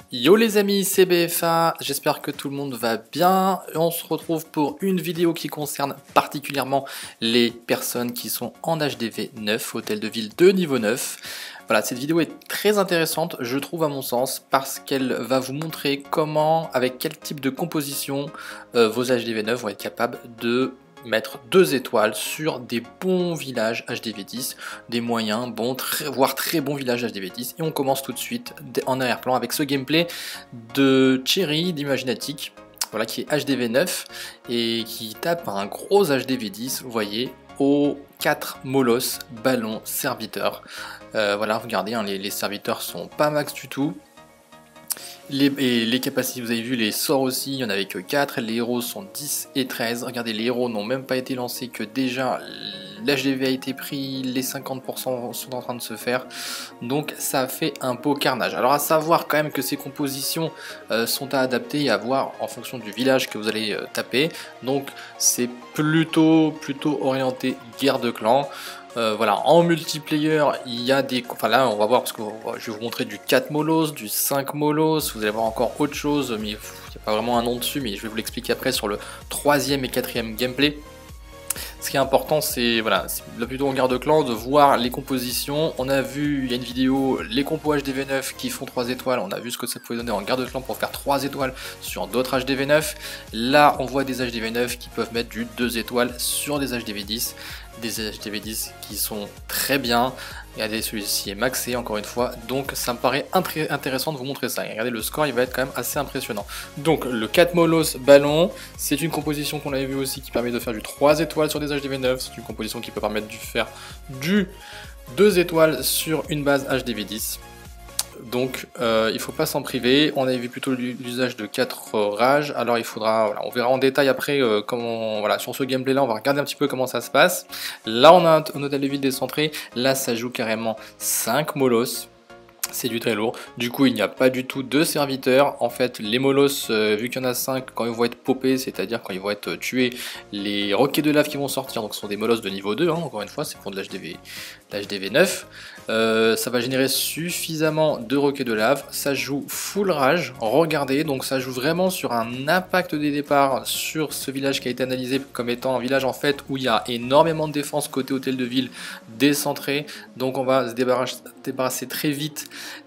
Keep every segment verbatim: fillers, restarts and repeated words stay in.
Yo les amis, c'est B F A, j'espère que tout le monde va bien. On se retrouve pour une vidéo qui concerne particulièrement les personnes qui sont en H D V neuf, hôtel de ville de niveau neuf. Voilà, cette vidéo est très intéressante, je trouve à mon sens, parce qu'elle va vous montrer comment, avec quel type de composition, euh, vos H D V neuf vont être capables de mettre deux étoiles sur des bons villages H D V dix, des moyens, bons, très, voire très bons villages H D V dix. Et on commence tout de suite en arrière-plan avec ce gameplay de Cherry d'Imaginatic, voilà, qui est H D V neuf et qui tape un gros H D V dix, vous voyez, aux quatre molosses, ballons, serviteurs. Euh, voilà, regardez, hein, les, les serviteurs sont pas max du tout. Les, et les capacités, vous avez vu, les sorts aussi, il n'y en avait que quatre, les héros sont dix et treize, regardez, les héros n'ont même pas été lancés, que déjà l'H D V a été pris, les cinquante pour cent sont en train de se faire, donc ça fait un beau carnage. Alors à savoir quand même que ces compositions euh, sont à adapter et à voir en fonction du village que vous allez euh, taper, donc c'est plutôt, plutôt orienté guerre de clans. Euh, voilà, en multiplayer, il y a des... Enfin là, on va voir, parce que je vais vous montrer du quatre molos, du cinq molos, vous allez voir encore autre chose, mais il n'y a pas vraiment un nom dessus, mais je vais vous l'expliquer après sur le troisième et quatrième gameplay. Ce qui est important, c'est voilà, là plutôt en guerre de clan, de voir les compositions. On a vu, il y a une vidéo, les compos H D V neuf qui font trois étoiles, on a vu ce que ça pouvait donner en guerre de clan pour faire trois étoiles sur d'autres H D V neuf. Là, on voit des H D V neuf qui peuvent mettre du deux étoiles sur des H D V dix. Des H D V dix qui sont très bien. Regardez, celui-ci est maxé encore une fois, donc ça me paraît intéressant de vous montrer ça. Et regardez, le score il va être quand même assez impressionnant. Donc le quatre molos ballon, c'est une composition qu'on avait vu aussi qui permet de faire du trois étoiles sur des H D V neuf. C'est une composition qui peut permettre de faire du deux étoiles sur une base H D V dix. Donc euh, il ne faut pas s'en priver. On avait vu plutôt l'usage de quatre euh, rages. Alors il faudra, voilà, on verra en détail après euh, comment, voilà, sur ce gameplay là on va regarder un petit peu comment ça se passe. Là on a un, un hôtel de ville décentré. Là ça joue carrément cinq molos. C'est du très lourd, du coup il n'y a pas du tout de serviteurs. En fait les molosses, euh, vu qu'il y en a cinq, quand ils vont être popés, c'est à dire quand ils vont être tués, les roquets de lave qui vont sortir, donc ce sont des molosses de niveau deux, hein, encore une fois c'est pour de l'H D V, l'H D V neuf, euh, ça va générer suffisamment de roquets de lave. Ça joue full rage, regardez, donc ça joue vraiment sur un impact des départs sur ce village qui a été analysé comme étant un village en fait où il y a énormément de défense côté hôtel de ville décentré, donc on va se débarrasser, débarrasser très vite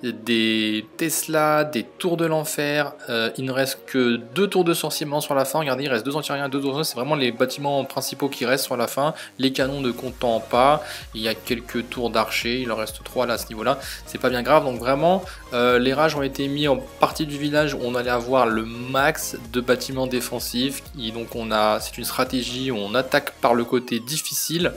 des Tesla, des tours de l'enfer. Euh, il ne reste que deux tours de sorcièrement sur la fin. Regardez, il reste deux anti-aériens, deux tours. C'est vraiment les bâtiments principaux qui restent sur la fin. Les canons ne comptant pas. Il y a quelques tours d'archers. Il en reste trois là à ce niveau-là. C'est pas bien grave. Donc vraiment, euh, les rages ont été mis en partie du village où on allait avoir le max de bâtiments défensifs. Et donc on a, c'est une stratégie où on attaque par le côté difficile.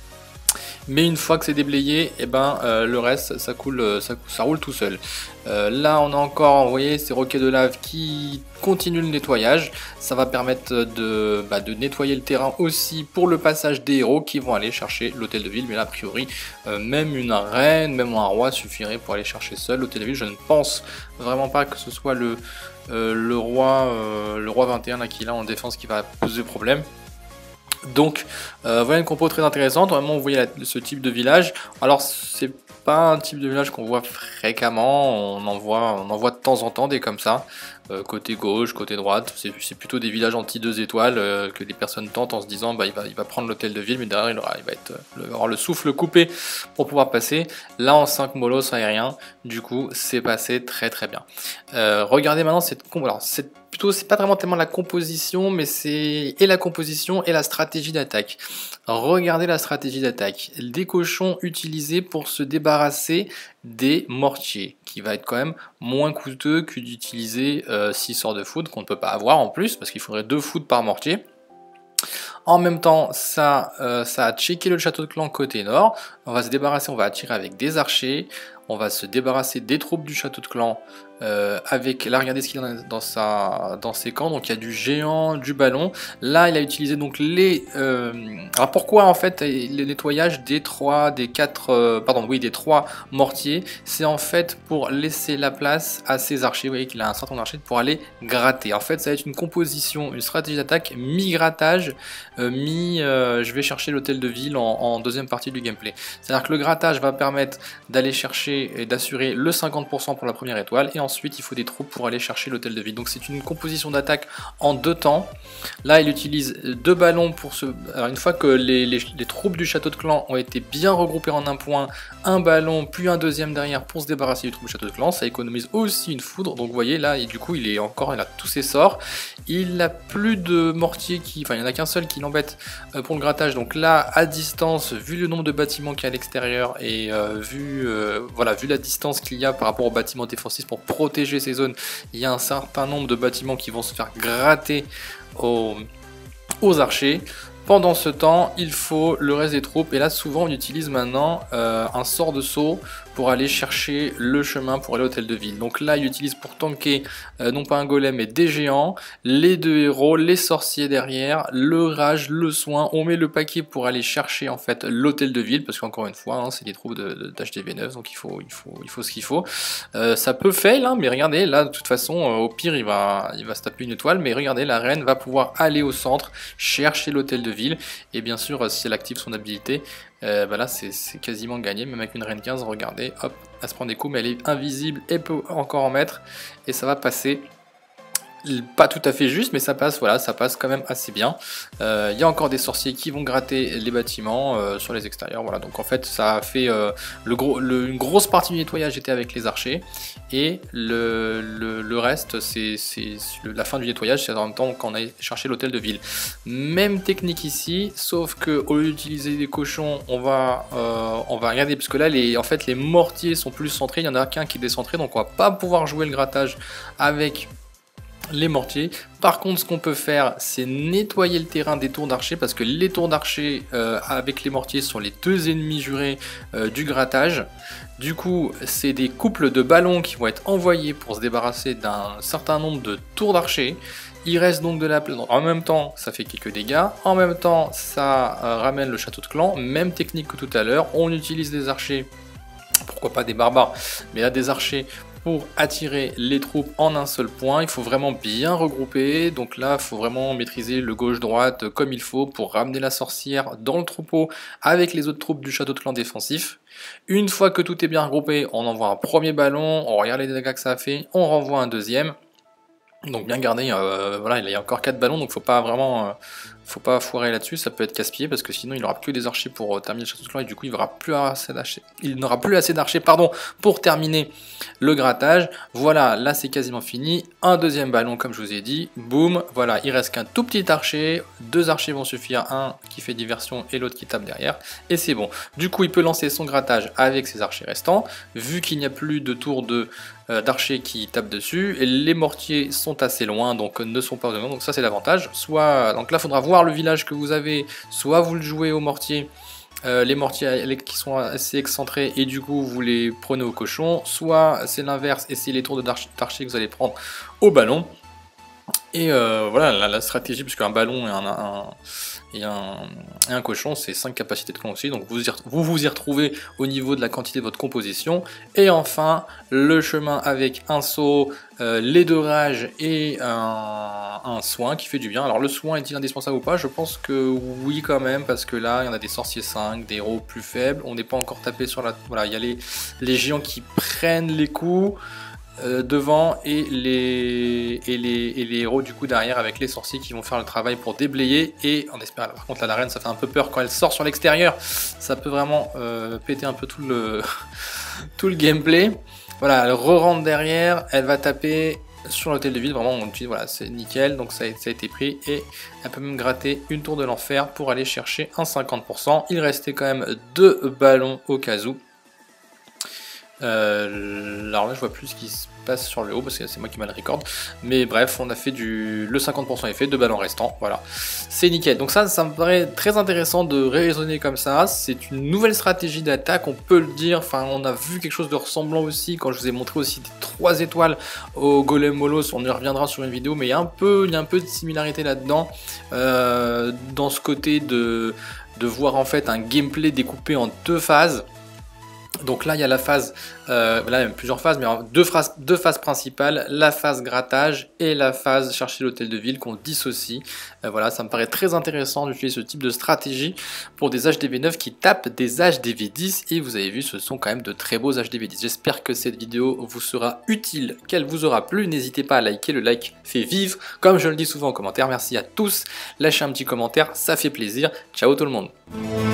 Mais une fois que c'est déblayé, et eh ben euh, le reste ça coule, ça, ça roule tout seul. Euh, là on a encore, vous voyez, ces roquets de lave qui continuent le nettoyage. Ça va permettre de, bah, de nettoyer le terrain aussi pour le passage des héros qui vont aller chercher l'hôtel de ville. Mais là, a priori, euh, même une reine, même un roi suffirait pour aller chercher seul l'hôtel de ville. Je ne pense vraiment pas que ce soit le, euh, le roi, euh, le roi vingt et un là, qui est là en défense qui va poser problème. Donc euh, voilà une compo très intéressante, vraiment vous voyez la, ce type de village. Alors c'est pas un type de village qu'on voit fréquemment, on en voit, on en voit de temps en temps des comme ça, euh, côté gauche, côté droite, c'est plutôt des villages anti deux étoiles euh, que les personnes tentent en se disant bah il va, il va prendre l'hôtel de ville, mais derrière il, aura, il va être, il va avoir le souffle coupé pour pouvoir passer. Là en cinq molos aériens, du coup c'est passé très très bien. Euh, regardez maintenant cette compo, alors cette plutôt c'est pas vraiment tellement la composition, mais c'est et la composition et la stratégie d'attaque. Regardez la stratégie d'attaque, des cochons utilisés pour se débarrasser des mortiers, qui va être quand même moins coûteux que d'utiliser euh, six sorts de foudre qu'on ne peut pas avoir en plus, parce qu'il faudrait deux foudres par mortier. En même temps, ça, euh, ça a checké le château de clan côté nord. On va se débarrasser, on va attirer avec des archers. On va se débarrasser des troupes du château de clan euh, avec, là regardez ce qu'il y a dans, sa, dans ses camps, donc il y a du géant, du ballon. Là il a utilisé donc les... Euh, alors pourquoi en fait le nettoyage des trois, des quatre, euh, pardon oui des trois mortiers, c'est en fait pour laisser la place à ses archers, vous voyez qu'il a un certain nombre d'archers pour aller gratter. En fait ça va être une composition, une stratégie d'attaque, mi-grattage, euh, mi... Euh, je vais chercher l'hôtel de ville en, en deuxième partie du gameplay. C'est-à-dire que le grattage va permettre d'aller chercher et d'assurer le cinquante pour cent pour la première étoile, et ensuite il faut des troupes pour aller chercher l'hôtel de ville. Donc c'est une composition d'attaque en deux temps. Là il utilise deux ballons pour se... Alors une fois que les, les, les troupes du château de clan ont été bien regroupées en un point, un ballon puis un deuxième derrière pour se débarrasser du troupes du château de clan, ça économise aussi une foudre. Donc vous voyez là, et du coup il est encore, il a tous ses sorts. Il n'a plus de mortier qui... Enfin il n'y en a qu'un seul qui l'embête pour le grattage. Donc là à distance, vu le nombre de bâtiments qu'il y a à l'extérieur et euh, vu, euh, voilà, vu la distance qu'il y a par rapport aux bâtiments défensifs pour protéger ces zones, il y a un certain nombre de bâtiments qui vont se faire gratter aux, aux archers. Pendant ce temps, il faut le reste des troupes, et là souvent on utilise maintenant euh, un sort de saut pour aller chercher le chemin pour aller à l'hôtel de ville. Donc là il utilise pour tanker euh, non pas un golem mais des géants, les deux héros, les sorciers derrière, le rage, le soin, on met le paquet pour aller chercher en fait l'hôtel de ville, parce qu'encore une fois hein, c'est des troupes d'H D V neuf, donc il faut, il faut, il faut ce qu'il faut. Euh, ça peut fail, hein, mais regardez là de toute façon euh, au pire il va, il va se taper une étoile, mais regardez la reine va pouvoir aller au centre, chercher l'hôtel de ville, et bien sûr si elle active son habilité, Euh, bah là c'est quasiment gagné, même avec une reine quinze, regardez, hop, elle se prend des coups mais elle est invisible et peut encore en mettre, et ça va passer. Pas tout à fait juste, mais ça passe, voilà, ça passe quand même assez bien. Il euh, y a encore des sorciers qui vont gratter les bâtiments euh, sur les extérieurs, voilà. Donc en fait, ça a fait euh, le gros, le, une grosse partie du nettoyage était avec les archers, et le, le, le reste, c'est la fin du nettoyage, c'est en même temps qu'on a cherché l'hôtel de ville. Même technique ici, sauf que au lieu d'utiliser des cochons, on va, euh, on va regarder, parce que là, les, en fait, les mortiers sont plus centrés. Il y en a qu'un qui est décentré, donc on va pas pouvoir jouer le grattage avec les mortiers. Par contre, ce qu'on peut faire, c'est nettoyer le terrain des tours d'archer, parce que les tours d'archer euh, avec les mortiers sont les deux ennemis jurés euh, du grattage. Du coup, c'est des couples de ballons qui vont être envoyés pour se débarrasser d'un certain nombre de tours d'archer. Il reste donc de la place. En même temps, ça fait quelques dégâts. En même temps, ça euh, ramène le château de clan. Même technique que tout à l'heure. On utilise des archers, pourquoi pas des barbares, mais là des archers pour attirer les troupes en un seul point. Il faut vraiment bien regrouper, donc là il faut vraiment maîtriser le gauche-droite comme il faut pour ramener la sorcière dans le troupeau avec les autres troupes du château de clan défensif. Une fois que tout est bien regroupé, on envoie un premier ballon, on regarde les dégâts que ça a fait, on renvoie un deuxième. Donc bien garder, euh, voilà, il y a encore quatre ballons, donc faut pas vraiment, euh, faut pas foirer là-dessus, ça peut être casse-pied, parce que sinon il n'aura que des archers pour euh, terminer le château de clan, et du coup il n'aura plus assez d'archers, il n'aura plus assez d'archers, pardon, pour terminer le grattage. Voilà, là c'est quasiment fini. Un deuxième ballon comme je vous ai dit, boum, voilà, il reste qu'un tout petit archer, deux archers vont suffire, un qui fait diversion et l'autre qui tape derrière, et c'est bon. Du coup il peut lancer son grattage avec ses archers restants, vu qu'il n'y a plus de tour de d'archers qui tapent dessus, et les mortiers sont assez loin, donc ne sont pas au donc ça c'est l'avantage. Soit, donc là il faudra voir le village que vous avez, soit vous le jouez au mortier, euh, les mortiers qui sont assez excentrés, et du coup vous les prenez au cochon, soit c'est l'inverse, et c'est les tours d'archers que vous allez prendre au ballon. Et euh, voilà la, la stratégie, puisque un ballon et un, un, et un, et un cochon, c'est cinq capacités de clan aussi, donc vous, y, vous vous y retrouvez au niveau de la quantité de votre composition. Et enfin, le chemin avec un saut, euh, les deux rages et un, un soin qui fait du bien. Alors le soin est-il indispensable ou pas? Je pense que oui quand même, parce que là, il y en a des sorciers cinq, des héros plus faibles, on n'est pas encore tapé sur la... Voilà, il y a les, les géants qui prennent les coups Euh, devant, et les, et, les, et les héros du coup derrière avec les sorciers qui vont faire le travail pour déblayer. Et on espère, par contre là, la reine, ça fait un peu peur quand elle sort sur l'extérieur, ça peut vraiment euh, péter un peu tout le, tout le gameplay. Voilà, elle re-rentre derrière, elle va taper sur l'hôtel de ville, vraiment on utilise, voilà, c'est nickel, donc ça a, ça a été pris, et elle peut même gratter une tour de l'enfer pour aller chercher un cinquante pour cent. Il restait quand même deux ballons au cas où. Euh, alors là je vois plus ce qui se passe sur le haut parce que c'est moi qui mal record, mais bref, on a fait du le cinquante pour cent est fait, deux ballons restants, voilà, c'est nickel. Donc ça ça me paraît très intéressant de raisonner comme ça. C'est une nouvelle stratégie d'attaque, on peut le dire. Enfin, on a vu quelque chose de ressemblant aussi quand je vous ai montré aussi des trois étoiles au Golem Molos, on y reviendra sur une vidéo, mais il y a un peu, il y a un peu de similarité là-dedans, euh, dans ce côté de, de voir en fait un gameplay découpé en deux phases. Donc là, il y a la phase, euh, là, même plusieurs phases, mais deux phases, deux phases principales, la phase grattage et la phase chercher l'hôtel de ville qu'on dissocie. Euh, voilà, ça me paraît très intéressant d'utiliser ce type de stratégie pour des H D V neuf qui tapent des H D V dix. Et vous avez vu, ce sont quand même de très beaux H D V dix. J'espère que cette vidéo vous sera utile, qu'elle vous aura plu. N'hésitez pas à liker, le like fait vivre. Comme je le dis souvent en commentaire, merci à tous. Lâchez un petit commentaire, ça fait plaisir. Ciao tout le monde.